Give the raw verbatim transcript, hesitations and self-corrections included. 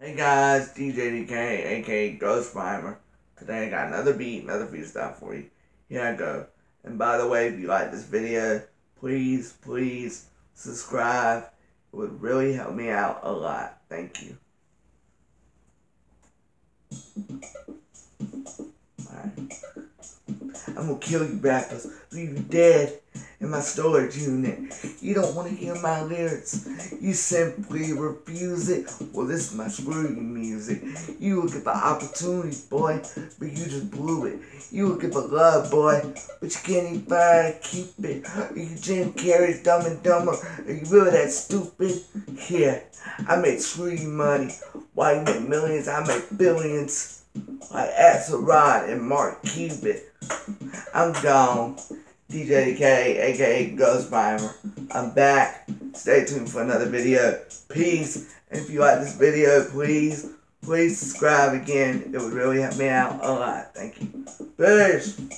Hey guys, D J D K, aka Ghost Primer. Today I got another beat, another freestyle for you. Here I go. And by the way, if you like this video, please, please subscribe. It would really help me out a lot. Thank you. Alright. I'm gonna kill you rappers, leave you dead in my storage unit. You don't want to hear my lyrics. You simply refuse it. Well, this is my screw you music. You will get the opportunity, boy, but you just blew it. You will get the love, boy, but you can't even find to keep it. Are you Jim Carrey's Dumb and Dumber? Are you really that stupid? Yeah, I make screw you money. While you make millions, I make billions. Like Axelrod and Mark Cuban. I'm gone. D J K, aka Ghost Primer. I'm back. Stay tuned for another video. Peace. And if you like this video, please, please subscribe again. It would really help me out a lot. Thank you. Peace.